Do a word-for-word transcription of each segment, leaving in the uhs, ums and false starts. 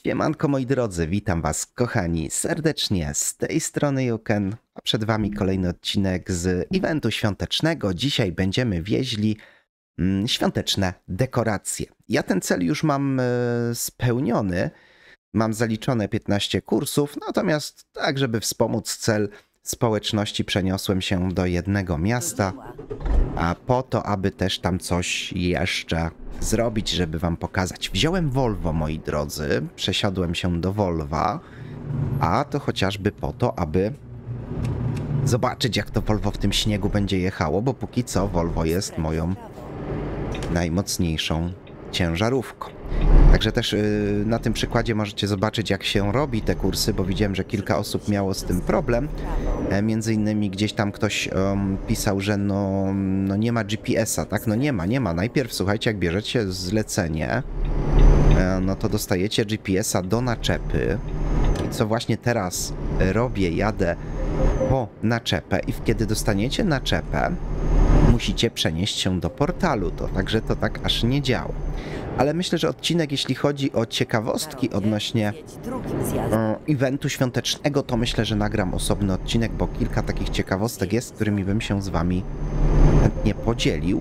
Siemanko moi drodzy, witam was kochani serdecznie, z tej strony Juken, a przed wami kolejny odcinek z eventu świątecznego. Dzisiaj będziemy wieźli mm, świąteczne dekoracje. Ja ten cel już mam e, spełniony, mam zaliczone piętnaście kursów, natomiast tak, żeby wspomóc cel społeczności, przeniosłem się do jednego miasta, a po to, aby też tam coś jeszcze zrobić, żeby wam pokazać. Wziąłem Volvo, moi drodzy, przesiadłem się do Volva, a to chociażby po to, aby zobaczyć, jak to Volvo w tym śniegu będzie jechało, bo póki co Volvo jest moją najmocniejszą ciężarówką. Także też yy, na tym przykładzie możecie zobaczyć, jak się robi te kursy, bo widziałem, że kilka osób miało z tym problem. E, między innymi gdzieś tam ktoś um, pisał, że no, no nie ma G P S a, tak? No nie ma, nie ma. Najpierw, słuchajcie, jak bierzecie zlecenie, e, no to dostajecie G P S a do naczepy. I co właśnie teraz robię, jadę po naczepę i kiedy dostaniecie naczepę, musicie przenieść się do portalu. To także to tak aż nie działa. Ale myślę, że odcinek, jeśli chodzi o ciekawostki odnośnie e, eventu świątecznego, to myślę, że nagram osobny odcinek, bo kilka takich ciekawostek jest, którymi bym się z wami chętnie podzielił.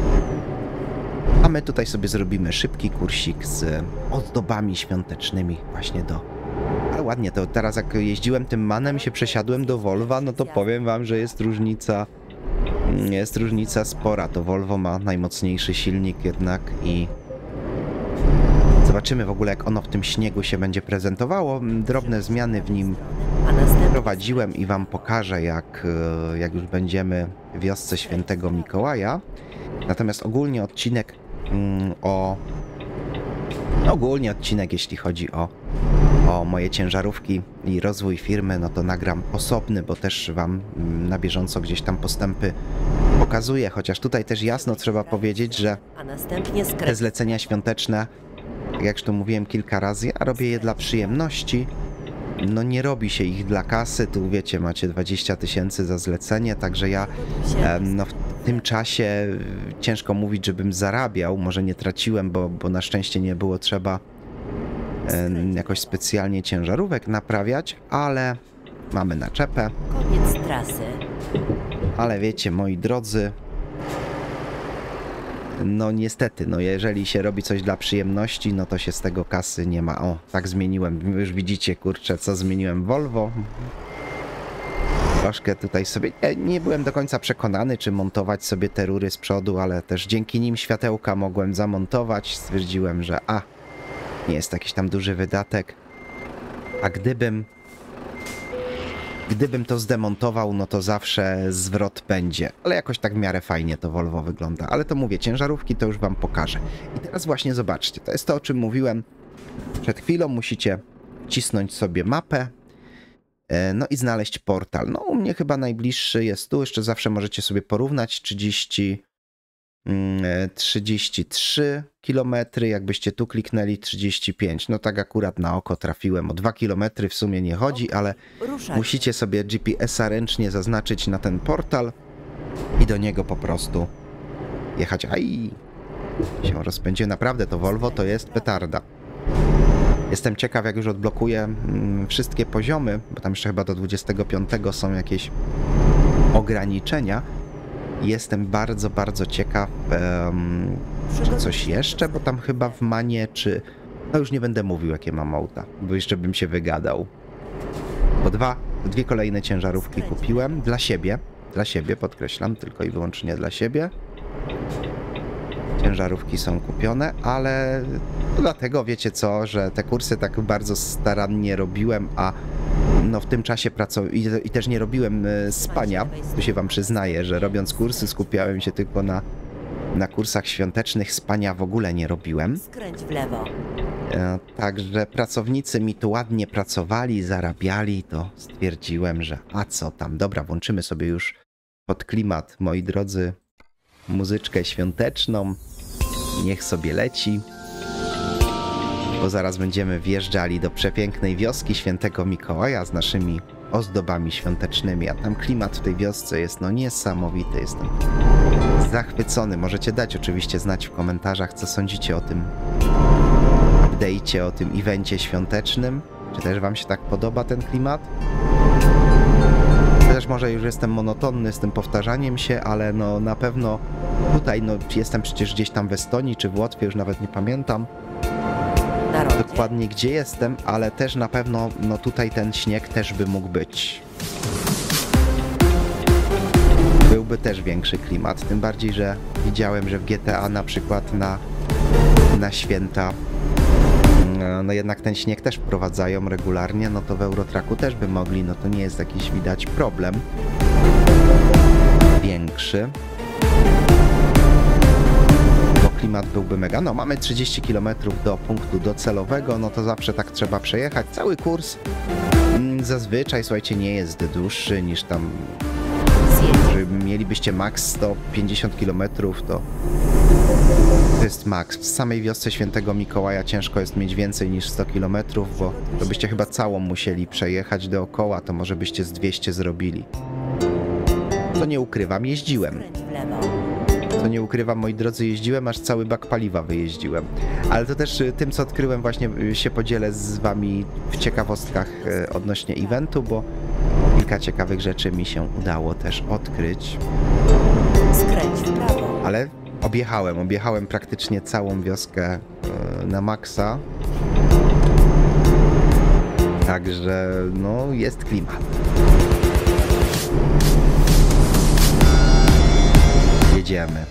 A my tutaj sobie zrobimy szybki kursik z ozdobami świątecznymi właśnie do... Ale ładnie, to teraz jak jeździłem tym manem i się przesiadłem do Volva, no to powiem wam, że jest różnica... Jest różnica spora. To Volvo ma najmocniejszy silnik jednak i... Zobaczymy w ogóle, jak ono w tym śniegu się będzie prezentowało. Drobne zmiany w nim prowadziłem i wam pokażę, jak, jak już będziemy w wiosce Świętego Mikołaja. Natomiast ogólnie odcinek mm, o... Ogólnie odcinek, jeśli chodzi o, o moje ciężarówki i rozwój firmy, no to nagram osobny, bo też wam na bieżąco gdzieś tam postępy pokazuję. Chociaż tutaj też jasno trzeba powiedzieć, że te zlecenia świąteczne, jak już to mówiłem kilka razy, ja robię je dla przyjemności. No nie robi się ich dla kasy, tu wiecie, macie dwadzieścia tysięcy za zlecenie, także ja no, w tym czasie ciężko mówić, żebym zarabiał, może nie traciłem, bo, bo na szczęście nie było trzeba jakoś specjalnie ciężarówek naprawiać, ale mamy naczepę. Koniec trasy. Ale wiecie, moi drodzy, no niestety, no jeżeli się robi coś dla przyjemności, no to się z tego kasy nie ma. O, tak zmieniłem, już widzicie, kurczę, co zmieniłem Volvo. Troszkę tutaj sobie, nie, nie byłem do końca przekonany, czy montować sobie te rury z przodu, ale też dzięki nim światełka mogłem zamontować. Stwierdziłem, że a, nie jest jakiś tam duży wydatek. A gdybym Gdybym to zdemontował, no to zawsze zwrot będzie. Ale jakoś tak w miarę fajnie to Volvo wygląda. Ale to mówię, ciężarówki to już wam pokażę. I teraz właśnie zobaczcie, to jest to, o czym mówiłem przed chwilą. Musicie wcisnąć sobie mapę, no i znaleźć portal. No u mnie chyba najbliższy jest tu. Jeszcze zawsze możecie sobie porównać. trzydzieści, trzydzieści trzy kilometry, jakbyście tu kliknęli trzydzieści pięć. No tak akurat na oko trafiłem. O dwa kilometry w sumie nie chodzi, ale musicie sobie G P S a ręcznie zaznaczyć na ten portal i do niego po prostu jechać. Aj, się rozpędzi. Naprawdę to Volvo to jest petarda. Jestem ciekaw, jak już odblokuję mm, wszystkie poziomy, bo tam jeszcze chyba do dwudziestego piątego są jakieś ograniczenia. Jestem bardzo, bardzo ciekaw, um, czy coś jeszcze, bo tam chyba w Manie, czy... No już nie będę mówił, jakie mam auta, bo jeszcze bym się wygadał. Bo dwa, dwie kolejne ciężarówki kupiłem dla siebie, dla siebie, podkreślam, tylko i wyłącznie dla siebie. Ciężarówki są kupione, ale dlatego wiecie co, że te kursy tak bardzo starannie robiłem, a no w tym czasie pracowałem i, i też nie robiłem spania. Tu się wam przyznaję, że robiąc kursy skupiałem się tylko na, na kursach świątecznych, spania w ogóle nie robiłem. Skręć w lewo. E, także pracownicy mi tu ładnie pracowali, zarabiali, to stwierdziłem, że a co tam, dobra, włączymy sobie już pod klimat, moi drodzy, muzyczkę świąteczną. Niech sobie leci, bo zaraz będziemy wjeżdżali do przepięknej wioski Świętego Mikołaja z naszymi ozdobami świątecznymi, a tam klimat w tej wiosce jest no niesamowity, jestem zachwycony. Możecie dać oczywiście znać w komentarzach, co sądzicie o tym update'cie, o tym evencie świątecznym. Czy też wam się tak podoba ten klimat? Też może już jestem monotonny z tym powtarzaniem się, ale no na pewno tutaj, no jestem przecież gdzieś tam w Estonii czy w Łotwie, już nawet nie pamiętam dokładnie gdzie jestem, ale też na pewno no tutaj ten śnieg też by mógł być. Byłby też większy klimat, tym bardziej, że widziałem, że w G T A na przykład na, na święta no jednak ten śnieg też wprowadzają regularnie, no to w Eurotracku też by mogli, no to nie jest jakiś widać problem większy. Bo klimat byłby mega. No mamy trzydzieści kilometrów do punktu docelowego, no to zawsze tak trzeba przejechać. Cały kurs zazwyczaj, słuchajcie, nie jest dłuższy niż tam, że mielibyście max sto pięćdziesiąt kilometrów, to to jest maks. W samej wiosce Świętego Mikołaja ciężko jest mieć więcej niż sto kilometrów, bo to byście chyba całą musieli przejechać dookoła, to może byście z dwieście zrobili. To nie ukrywam, jeździłem. To nie ukrywam, moi drodzy, jeździłem, aż cały bak paliwa wyjeździłem. Ale to też tym, co odkryłem, właśnie się podzielę z wami w ciekawostkach odnośnie eventu, bo kilka ciekawych rzeczy mi się udało też odkryć. Skręć w prawo. Ale objechałem, objechałem praktycznie całą wioskę na maksa. Także, no, jest klimat. Jedziemy.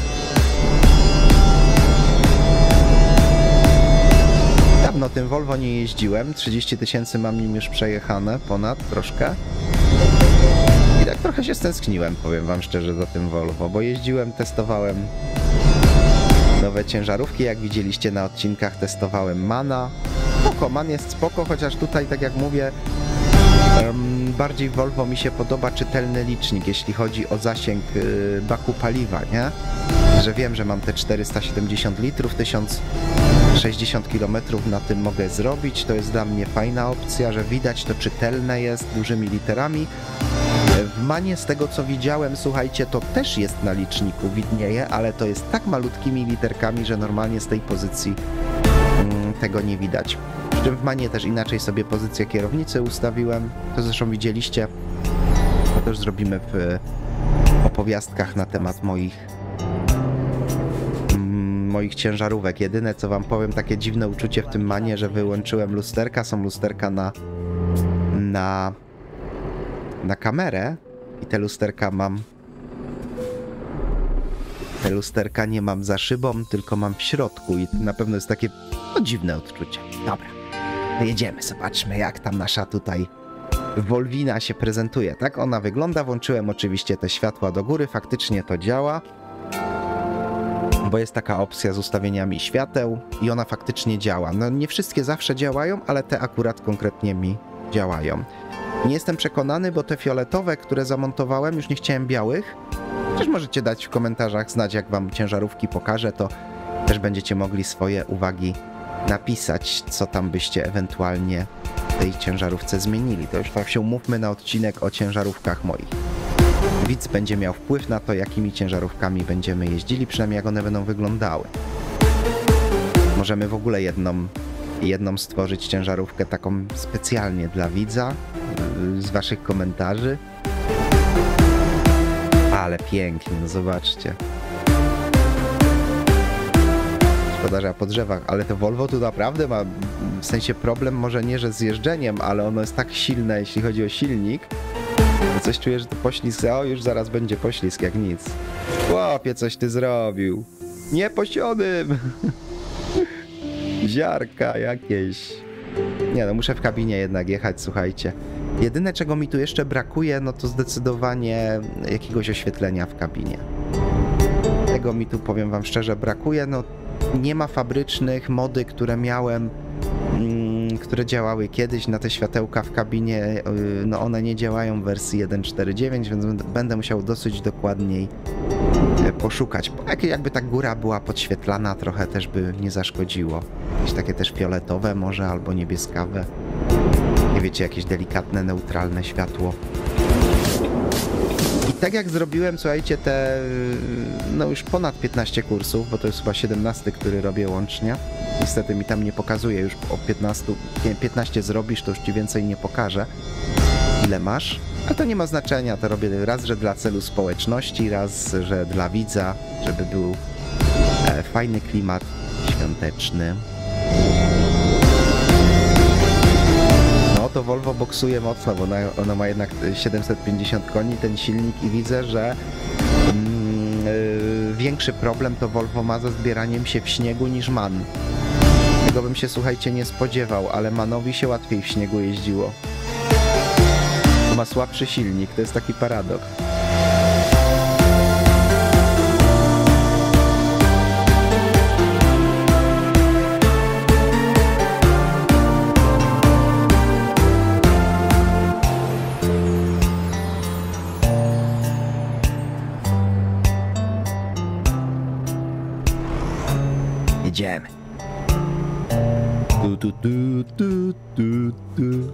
Dawno tym Volvo nie jeździłem. trzydzieści tysięcy mam nim już przejechane, ponad troszkę. I tak trochę się stęskniłem, powiem wam szczerze, za tym Volvo, bo jeździłem, testowałem nowe ciężarówki, jak widzieliście na odcinkach, testowałem Mana. Spoko, Man jest spoko, chociaż tutaj, tak jak mówię, um, bardziej Volvo mi się podoba czytelny licznik, jeśli chodzi o zasięg y, baku paliwa, nie? Że wiem, że mam te czterysta siedemdziesiąt litrów, tysiąc sześćdziesiąt kilometrów na tym mogę zrobić, to jest dla mnie fajna opcja, że widać, to czytelne jest dużymi literami. W Manie, z tego co widziałem, słuchajcie, to też jest na liczniku, widnieje, ale to jest tak malutkimi literkami, że normalnie z tej pozycji mm, tego nie widać. Przy czym w Manie też inaczej sobie pozycję kierownicy ustawiłem, to zresztą widzieliście, to też zrobimy w opowiastkach na temat moich mm, moich ciężarówek. Jedyne co wam powiem, takie dziwne uczucie w tym Manie, że wyłączyłem lusterka, są lusterka na na na kamerę i te lusterka mam te lusterka nie mam za szybą, tylko mam w środku i na pewno jest takie no, dziwne odczucie. Dobra, jedziemy, zobaczmy jak tam nasza tutaj Volvina się prezentuje. Tak ona wygląda, włączyłem oczywiście te światła do góry, faktycznie to działa, bo jest taka opcja z ustawieniami świateł i ona faktycznie działa. No nie wszystkie zawsze działają, ale te akurat konkretnie mi działają. Nie jestem przekonany, bo te fioletowe, które zamontowałem, już nie chciałem białych. Też możecie dać w komentarzach znać, jak wam ciężarówki pokażę, to też będziecie mogli swoje uwagi napisać, co tam byście ewentualnie w tej ciężarówce zmienili. To już się umówmy na odcinek o ciężarówkach moich. Widz będzie miał wpływ na to, jakimi ciężarówkami będziemy jeździli, przynajmniej jak one będą wyglądały. Możemy w ogóle jedną, jedną stworzyć ciężarówkę taką specjalnie dla widza, z waszych komentarzy. Ale pięknie, no zobaczcie. Szkoda, że ja po drzewach, ale to Volvo tu naprawdę ma w sensie problem, może nie, że z jeżdżeniem, ale ono jest tak silne, jeśli chodzi o silnik. Coś czuję, że to poślizg, o już zaraz będzie poślizg jak nic. Chłopie, coś ty zrobił. Nie posionym. Ziarka jakieś. Nie no, muszę w kabinie jednak jechać, słuchajcie. Jedyne, czego mi tu jeszcze brakuje, no to zdecydowanie jakiegoś oświetlenia w kabinie. Tego mi tu, powiem wam szczerze, brakuje. No, nie ma fabrycznych, mody, które miałem, mm, które działały kiedyś na te światełka w kabinie, yy, no one nie działają w wersji jeden cztery dziewięć, więc będę musiał dosyć dokładniej yy, poszukać. Bo jak, jakby ta góra była podświetlana, trochę też by nie zaszkodziło. Jakieś takie też fioletowe może, albo niebieskawe. Nie wiecie, jakieś delikatne, neutralne światło. I tak jak zrobiłem, słuchajcie, te no już ponad piętnaście kursów, bo to jest chyba siedemnasty, który robię łącznie. Niestety mi tam nie pokazuje, już o piętnaście, piętnaście zrobisz, to już ci więcej nie pokażę, ile masz. A to nie ma znaczenia, to robię raz, że dla celu społeczności, raz, że dla widza, żeby był e, fajny klimat świąteczny. No to Volvo boksuje mocno, bo ona, ona ma jednak siedemset pięćdziesiąt koni, ten silnik, i widzę, że mm, yy, większy problem to Volvo ma ze zbieraniem się w śniegu niż MAN. Tego bym się, słuchajcie, nie spodziewał, ale MANowi się łatwiej w śniegu jeździło. Ma słabszy silnik, to jest taki paradoks. Jedziemy. Tu, tu, tu, tu, tu, tu.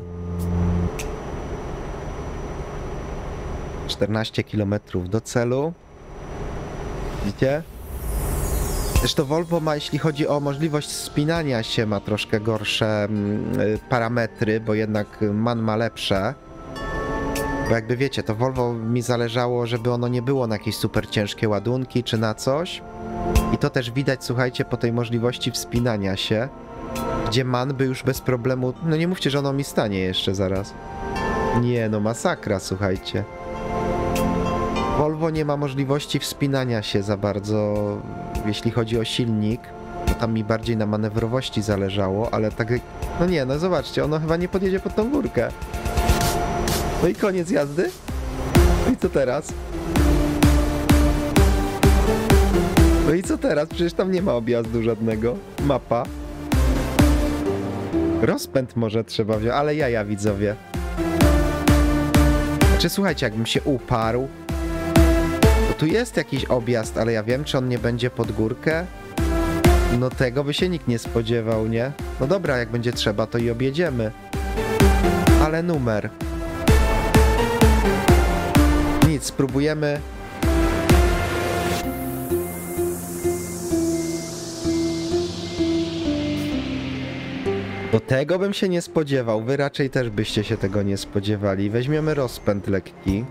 czternaście kilometrów do celu. Widzicie? Zresztą Volvo ma, jeśli chodzi o możliwość spinania się, ma troszkę gorsze y, parametry, bo jednak MAN ma lepsze. Bo jakby wiecie, to Volvo mi zależało, żeby ono nie było na jakieś super ciężkie ładunki czy na coś. I to też widać, słuchajcie, po tej możliwości wspinania się, gdzie MAN by już bez problemu... No nie mówcie, że ono mi stanie jeszcze zaraz. Nie, no masakra, słuchajcie. Volvo nie ma możliwości wspinania się za bardzo, jeśli chodzi o silnik, bo tam mi bardziej na manewrowości zależało, ale tak... No nie, no zobaczcie, ono chyba nie podjedzie pod tą górkę. No i koniec jazdy? No i co teraz? No i co teraz? Przecież tam nie ma objazdu żadnego. Mapa. Rozpęd może trzeba wziąć, ale jaja, widzowie. Znaczy, słuchajcie, jakbym się uparł, to tu jest jakiś objazd, ale ja wiem, czy on nie będzie pod górkę. No tego by się nikt nie spodziewał, nie? No dobra, jak będzie trzeba, to i objedziemy. Ale numer. Nic, spróbujemy. Do tego bym się nie spodziewał. Wy raczej też byście się tego nie spodziewali. Weźmiemy rozpęd lekki.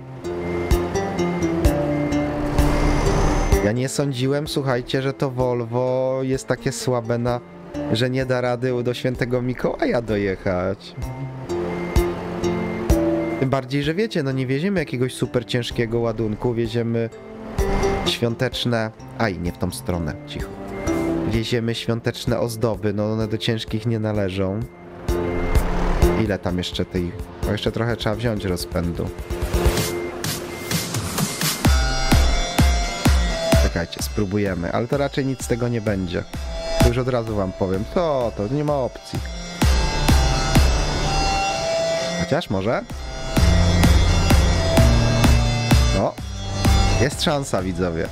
Ja nie sądziłem, słuchajcie, że to Volvo jest takie słabe na... że nie da rady do Świętego Mikołaja dojechać. Tym bardziej, że wiecie, no nie wieziemy jakiegoś super ciężkiego ładunku, wieziemy świąteczne... Aj, nie w tą stronę, cicho. Wieziemy świąteczne ozdoby, no one do ciężkich nie należą. Ile tam jeszcze tej... O, jeszcze trochę trzeba wziąć rozpędu. Czekajcie, spróbujemy, ale to raczej nic z tego nie będzie. To już od razu wam powiem. To, to nie ma opcji. Chociaż może? No. Jest szansa, widzowie.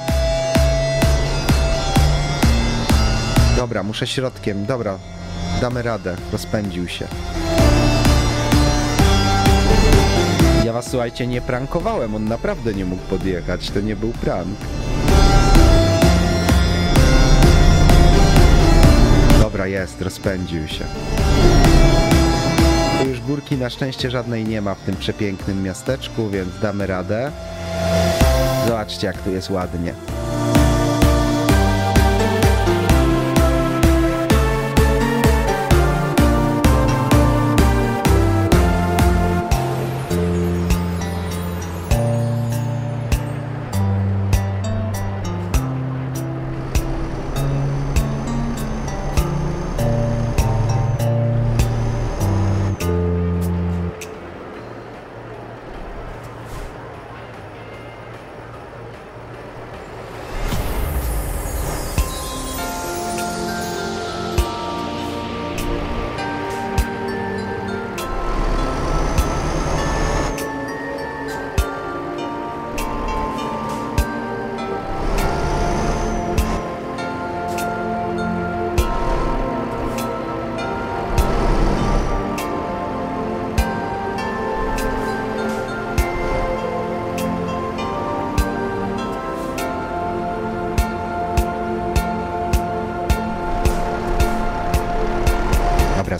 Dobra, muszę środkiem. Dobra, damy radę. Rozpędził się. Ja was, słuchajcie, nie prankowałem. On naprawdę nie mógł podjechać. To nie był prank. Dobra, jest. Rozpędził się. Tu już górki na szczęście żadnej nie ma w tym przepięknym miasteczku, więc damy radę. Zobaczcie, jak tu jest ładnie.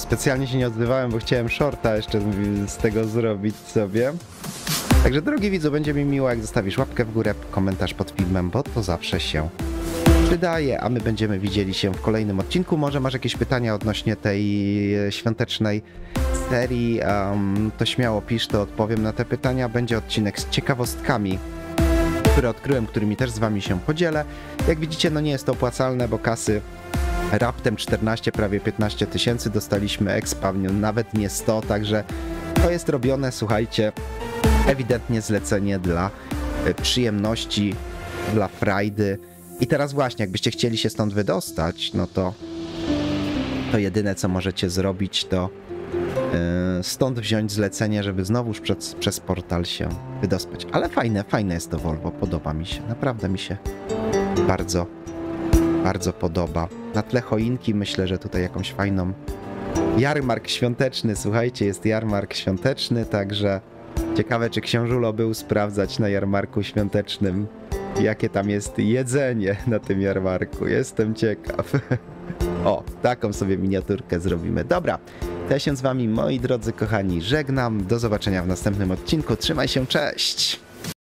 specjalnie się nie odzywałem, bo chciałem shorta jeszcze z tego zrobić sobie. Także drogi widzu, będzie mi miło, jak zostawisz łapkę w górę, komentarz pod filmem, bo to zawsze się przydaje, a my będziemy widzieli się w kolejnym odcinku. Może masz jakieś pytania odnośnie tej świątecznej serii, um, to śmiało pisz, to odpowiem na te pytania. Będzie odcinek z ciekawostkami, które odkryłem, którymi też z wami się podzielę. Jak widzicie, no nie jest to opłacalne, bo kasy raptem czternaście, prawie piętnaście tysięcy dostaliśmy expa, nawet nie sto, także to jest robione, słuchajcie, ewidentnie zlecenie dla przyjemności, dla frajdy. I teraz właśnie, jakbyście chcieli się stąd wydostać, no to to jedyne, co możecie zrobić, to yy, stąd wziąć zlecenie, żeby znowuż przez, przez portal się wydostać. Ale fajne, fajne jest to Volvo, podoba mi się, naprawdę mi się bardzo, bardzo podoba. Na tle choinki myślę, że tutaj jakąś fajną jarmark świąteczny, słuchajcie, jest jarmark świąteczny, także ciekawe, czy książulo był sprawdzać na jarmarku świątecznym, jakie tam jest jedzenie na tym jarmarku. Jestem ciekaw. O, taką sobie miniaturkę zrobimy. Dobra, to ja się z wami, moi drodzy kochani, żegnam. Do zobaczenia w następnym odcinku. Trzymaj się, cześć!